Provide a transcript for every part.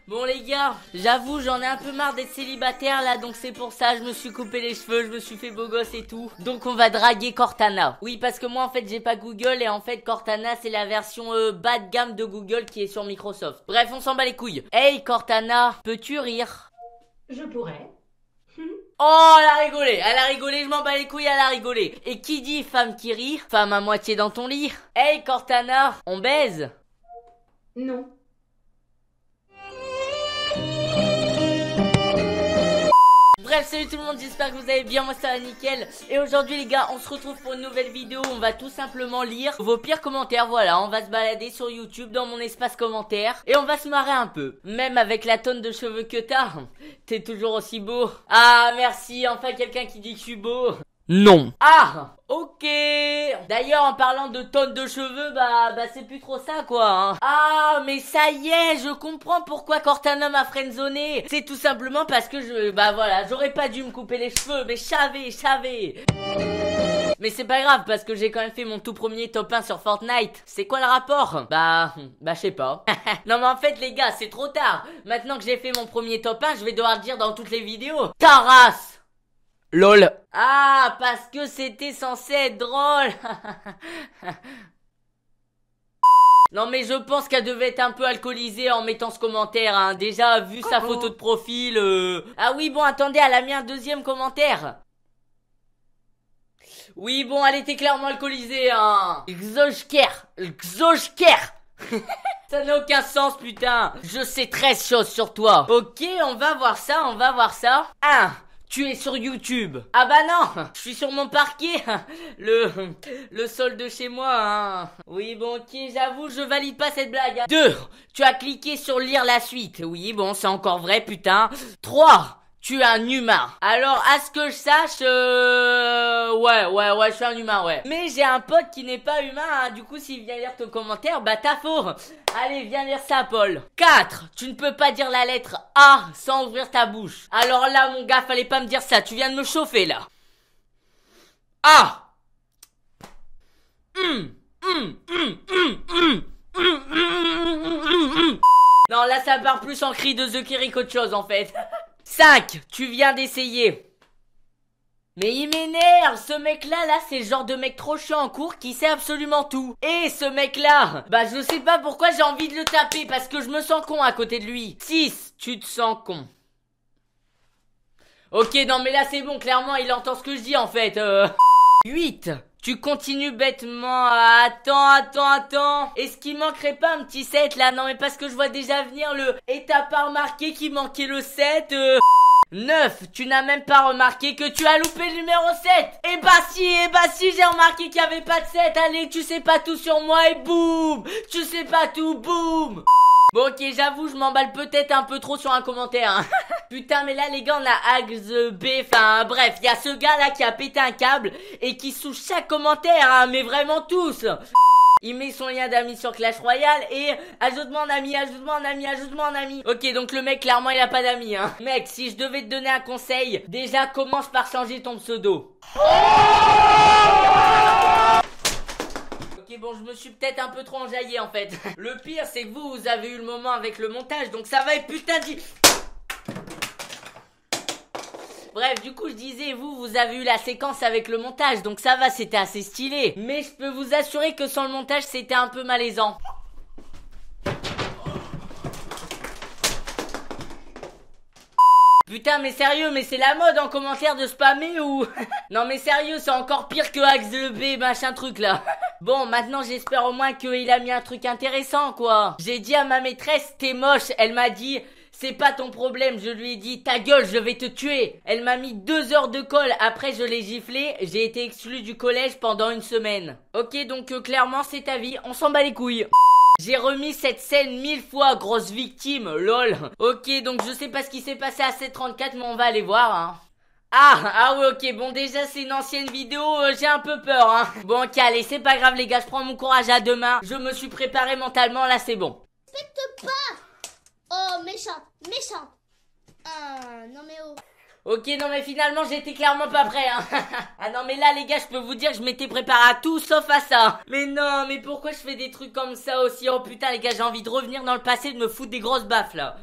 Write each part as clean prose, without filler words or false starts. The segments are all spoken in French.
Bon les gars, j'avoue j'en ai un peu marre d'être célibataire là, donc c'est pour ça je me suis coupé les cheveux, je me suis fait beau gosse et tout. Donc on va draguer Cortana. Oui parce que moi en fait j'ai pas Google et en fait Cortana c'est la version bas de gamme de Google qui est sur Microsoft. Bref on s'en bat les couilles. Hey Cortana, peux-tu rire? Je pourrais. Oh elle a rigolé, je m'en bats les couilles, elle a rigolé. Et qui dit femme qui rit, femme à moitié dans ton lit. Hey Cortana, on baise? Non. Bref, salut tout le monde, j'espère que vous allez bien, moi ça va nickel. Et aujourd'hui les gars, on se retrouve pour une nouvelle vidéo. On va tout simplement lire vos pires commentaires. Voilà, on va se balader sur YouTube dans mon espace commentaires et on va se marrer un peu. Même avec la tonne de cheveux que t'es toujours aussi beau. Ah merci, enfin quelqu'un qui dit que je suis beau. Non. Ah, ok. D'ailleurs, en parlant de tonnes de cheveux, bah c'est plus trop ça, quoi. Hein. Ah, mais ça y est, je comprends pourquoi Cortana m'a friendzoné. C'est tout simplement parce que voilà, j'aurais pas dû me couper les cheveux, mais je savais. Mais c'est pas grave, parce que j'ai quand même fait mon tout premier top 1 sur Fortnite. C'est quoi le rapport? Bah, je sais pas. Non mais en fait, les gars, c'est trop tard. Maintenant que j'ai fait mon premier top 1, je vais devoir le dire dans toutes les vidéos. Ta race! LOL. Ah, parce que c'était censé être drôle. Non mais je pense qu'elle devait être un peu alcoolisée en mettant ce commentaire, hein. Déjà, vu sa photo de profil, Ah oui, bon, attendez, elle a mis un deuxième commentaire. Oui, bon, elle était clairement alcoolisée, hein. Xochker. Ça n'a aucun sens, putain. Je sais 13 choses sur toi. Ok, on va voir ça. 1. Tu es sur YouTube. Ah bah non, je suis sur mon parquet. Le sol de chez moi, hein. Oui, bon, ok, j'avoue, je valide pas cette blague. Hein. 2. Tu as cliqué sur lire la suite. Oui, bon, c'est encore vrai, putain. 3. Tu es un humain. Alors, à ce que je sache, ouais, je suis un humain, ouais. Mais j'ai un pote qui n'est pas humain, hein. Du coup, s'il vient lire ton commentaire, bah t'as faux. Allez, viens lire ça, Paul. 4. Tu ne peux pas dire la lettre A sans ouvrir ta bouche. Alors là, mon gars, fallait pas me dire ça. Tu viens de me chauffer, là. A. Non, là, ça part plus en cri de The Kiri qu'autre chose, en fait. 5. Tu viens d'essayer. Mais il m'énerve, ce mec-là, c'est le genre de mec trop chiant en cours qui sait absolument tout. Et ce mec-là, bah je sais pas pourquoi j'ai envie de le taper, parce que je me sens con à côté de lui. 6. Tu te sens con. Ok, non mais là c'est bon, clairement il entend ce que je dis en fait. 8. Tu continues bêtement. Attends. Est-ce qu'il manquerait pas un petit 7 là? Non mais parce que je vois déjà venir le... Et t'as pas remarqué qu'il manquait le 7 9. Tu n'as même pas remarqué que tu as loupé le numéro 7. Eh bah si, j'ai remarqué qu'il y avait pas de 7. Allez, tu sais pas tout sur moi et boum. Tu sais pas tout, boum. Bon ok, j'avoue, je m'emballe peut-être un peu trop sur un commentaire. Hein. Putain, mais là les gars, on a Axe B, enfin bref, il y a ce gars là qui a pété un câble et qui sous chaque commentaire, hein, mais vraiment tous. Il met son lien d'amis sur Clash Royale et ajoute-moi en ami. Ok, donc le mec, clairement, il a pas d'amis, hein. Mec, si je devais te donner un conseil, déjà commence par changer ton pseudo. Ok, bon, je me suis peut-être un peu trop enjaillé, en fait. Le pire, c'est que vous avez eu le moment avec le montage, donc ça va être putain de... Bref, du coup, je disais, vous avez eu la séquence avec le montage, donc ça va, c'était assez stylé. Mais je peux vous assurer que sans le montage, c'était un peu malaisant. Putain, mais sérieux, mais c'est la mode en commentaire de spammer ou... Non mais sérieux, c'est encore pire que Axe le B, machin truc là. Bon, maintenant j'espère au moins qu'il a mis un truc intéressant, quoi. J'ai dit à ma maîtresse, t'es moche, elle m'a dit... C'est pas ton problème, je lui ai dit ta gueule, je vais te tuer. Elle m'a mis 2 heures de colle, après je l'ai giflé, j'ai été exclu du collège pendant 1 semaine. Ok, donc clairement c'est ta vie, on s'en bat les couilles. J'ai remis cette scène 1000 fois, grosse victime, lol. Ok, donc je sais pas ce qui s'est passé à 734, mais on va aller voir, hein. Ah oui, ok, bon déjà c'est une ancienne vidéo, j'ai un peu peur, hein. Bon ok, allez, c'est pas grave les gars, je prends mon courage à deux mains, je me suis préparé mentalement, là c'est bon. Respecte pas. Oh, méchante. Non mais oh. Ok, non mais finalement j'étais clairement pas prêt, hein. Ah non mais là les gars, je peux vous dire que je m'étais préparé à tout sauf à ça. Mais non, mais pourquoi je fais des trucs comme ça aussi? Oh putain les gars, j'ai envie de revenir dans le passé, de me foutre des grosses baffes là.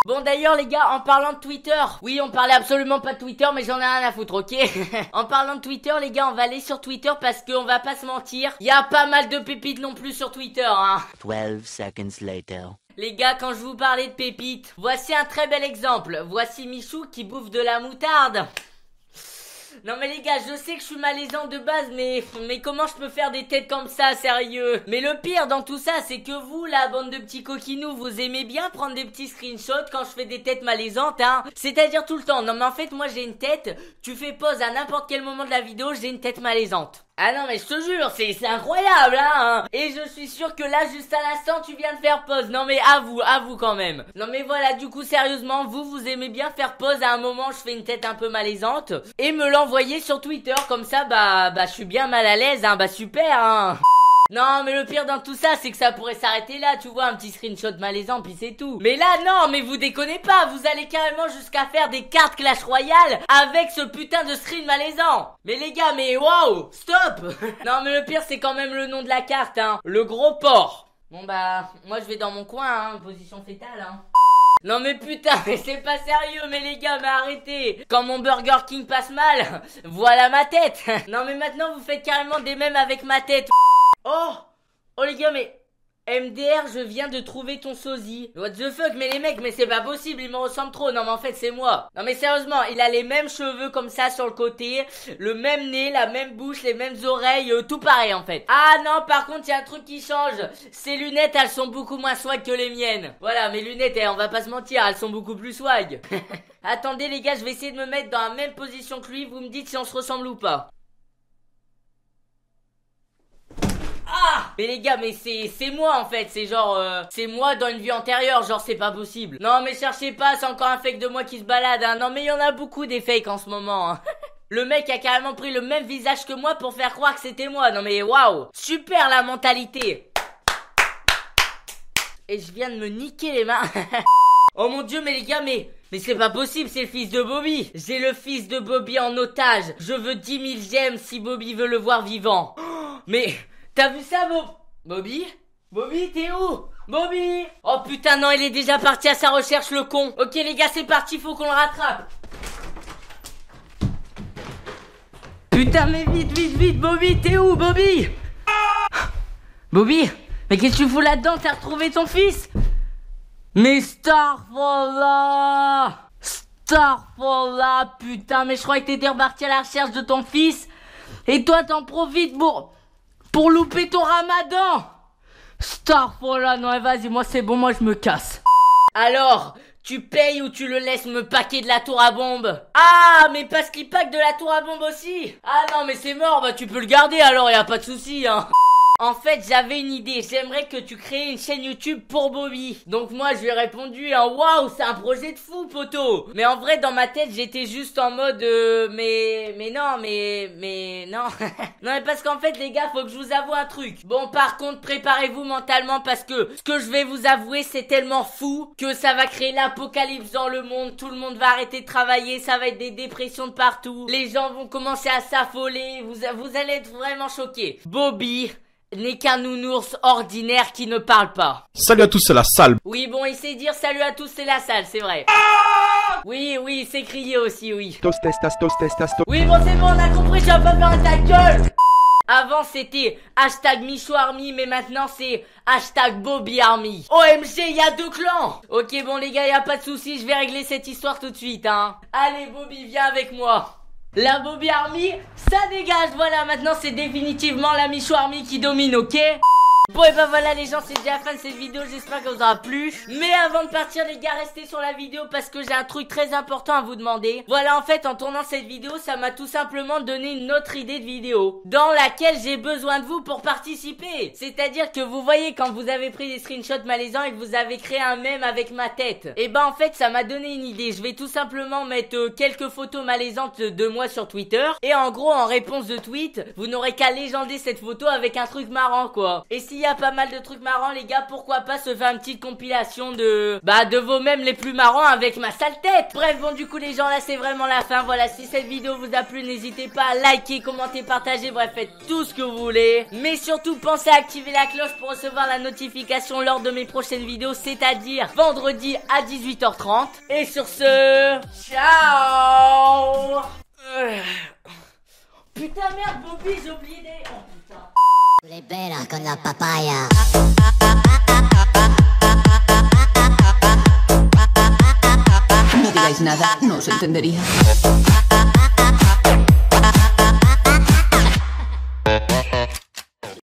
Bon d'ailleurs les gars, en parlant de Twitter, oui on parlait absolument pas de Twitter mais j'en ai rien à foutre, ok. En parlant de Twitter les gars, on va aller sur Twitter parce qu'on va pas se mentir, il y a pas mal de pépites non plus sur Twitter hein. 12 seconds later. Les gars, quand je vous parlais de pépites, voici un très bel exemple. Voici Michou qui bouffe de la moutarde. Non mais les gars, je sais que je suis malaisant de base, mais comment je peux faire des têtes comme ça, sérieux? Mais le pire dans tout ça, c'est que vous, la bande de petits coquinous, vous aimez bien prendre des petits screenshots quand je fais des têtes malaisantes, hein. C'est-à-dire tout le temps. Non mais en fait, moi j'ai une tête, tu fais pause à n'importe quel moment de la vidéo, j'ai une tête malaisante. Ah non mais je te jure, c'est incroyable hein. Et je suis sûr que là juste à l'instant tu viens de faire pause. Non mais avoue quand même. Non mais voilà, du coup sérieusement, vous aimez bien faire pause à un moment, je fais une tête un peu malaisante et me l'envoyer sur Twitter comme ça bah je suis bien mal à l'aise hein, bah super hein. Non mais le pire dans tout ça c'est que ça pourrait s'arrêter là, tu vois, un petit screenshot malaisant puis c'est tout. Mais là non, mais vous déconnez pas, vous allez carrément jusqu'à faire des cartes Clash Royale avec ce putain de screen malaisant. Mais les gars, mais waouh, stop. Non mais le pire c'est quand même le nom de la carte hein, le gros porc. Bon bah moi je vais dans mon coin hein, position fétale hein. Non mais putain, mais c'est pas sérieux, mais les gars, mais arrêtez. Quand mon Burger King passe mal, voilà ma tête. Non mais maintenant vous faites carrément des mèmes avec ma tête. Oh les gars, mais MDR, je viens de trouver ton sosie. What the fuck, mais les mecs, mais c'est pas possible, il me ressemble trop. Non mais en fait c'est moi. Non mais sérieusement, il a les mêmes cheveux comme ça sur le côté, le même nez, la même bouche, les mêmes oreilles, tout pareil en fait. Ah non, par contre il y a un truc qui change. Ses lunettes, elles sont beaucoup moins swag que les miennes. Voilà, mes lunettes, on va pas se mentir, elles sont beaucoup plus swag. Attendez les gars, je vais essayer de me mettre dans la même position que lui, vous me dites si on se ressemble ou pas. Ah! Mais les gars, mais c'est moi en fait, c'est genre c'est moi dans une vie antérieure, genre c'est pas possible. Non mais cherchez pas, c'est encore un fake de moi qui se balade hein. Non mais il y en a beaucoup des fakes en ce moment hein. Le mec a carrément pris le même visage que moi pour faire croire que c'était moi. Non mais waouh, super la mentalité. Et je viens de me niquer les mains. Oh mon dieu, mais les gars, mais c'est pas possible, c'est le fils de Bobby. J'ai le fils de Bobby en otage. Je veux 10 000 j'aime si Bobby veut le voir vivant. Mais t'as vu ça, Bobby? Bobby, t'es où? Bobby! Oh putain, non, il est déjà parti à sa recherche, le con. Ok les gars, c'est parti, faut qu'on le rattrape. Putain, mais vite, Bobby, t'es où, Bobby? Bobby? Mais qu'est-ce que tu fous là-dedans? T'as retrouvé ton fils? Mais Starfall, putain, mais je croyais que t'étais reparti à la recherche de ton fils. Et toi, t'en profites pour louper ton ramadan. Starfall, non, vas-y, moi c'est bon, moi je me casse. Alors, tu payes ou tu le laisses me paquer de la tour à bombe? Ah, mais parce qu'il pack de la tour à bombe aussi. Ah non, mais c'est mort, bah tu peux le garder alors, y a pas de souci, hein. En fait, j'avais une idée, j'aimerais que tu crées une chaîne YouTube pour Bobby. Donc moi, je lui ai répondu, hein, waouh, c'est un projet de fou, poteau. Mais en vrai, dans ma tête, j'étais juste en mode, mais non. Non, mais parce qu'en fait, les gars, faut que je vous avoue un truc. Bon, par contre, préparez-vous mentalement parce que ce que je vais vous avouer, c'est tellement fou que ça va créer l'apocalypse dans le monde. Tout le monde va arrêter de travailler, ça va être des dépressions de partout. Les gens vont commencer à s'affoler, vous allez être vraiment choqués. Bobby n'est qu'un nounours ordinaire qui ne parle pas. Salut à tous, c'est la salle. Oui, bon, il sait dire salut à tous, c'est la salle, c'est vrai. Oui, il sait crier aussi, oui. Oui, bon, c'est bon, on a compris, tu vas pas faire ta gueule. Avant, c'était hashtag Michou Army, mais maintenant, c'est hashtag Bobby Army. OMG, il y a 2 clans. Ok, bon, les gars, y a pas de souci, je vais régler cette histoire tout de suite, hein. Allez, Bobby, viens avec moi. La Bobby Army, ça dégage, voilà, maintenant c'est définitivement la Michou Army qui domine, ok? Bon et ben voilà les gens, c'est déjà la fin de cette vidéo, j'espère qu'elle vous aura plu. Mais avant de partir les gars, restez sur la vidéo parce que j'ai un truc très important à vous demander. Voilà, en fait en tournant cette vidéo, ça m'a tout simplement donné une autre idée de vidéo dans laquelle j'ai besoin de vous pour participer. C'est-à-dire que vous voyez quand vous avez pris des screenshots malaisants et que vous avez créé un mème avec ma tête. Et ben en fait ça m'a donné une idée, je vais tout simplement mettre quelques photos malaisantes de moi sur Twitter. Et en gros en réponse de tweet, vous n'aurez qu'à légender cette photo avec un truc marrant quoi. Et si s'il y a pas mal de trucs marrants les gars, pourquoi pas se faire une petite compilation de vos mèmes les plus marrants avec ma sale tête. Bref, bon du coup les gens, là c'est vraiment la fin. Voilà, si cette vidéo vous a plu, n'hésitez pas à liker, commenter, partager, bref faites tout ce que vous voulez. Mais surtout pensez à activer la cloche pour recevoir la notification lors de mes prochaines vidéos, c'est-à-dire vendredi à 18h30. Et sur ce, ciao. Putain merde Bobby, j'ai oublié des... Oh putain. Les belles con la papaya. No digáis nada, no os entendería.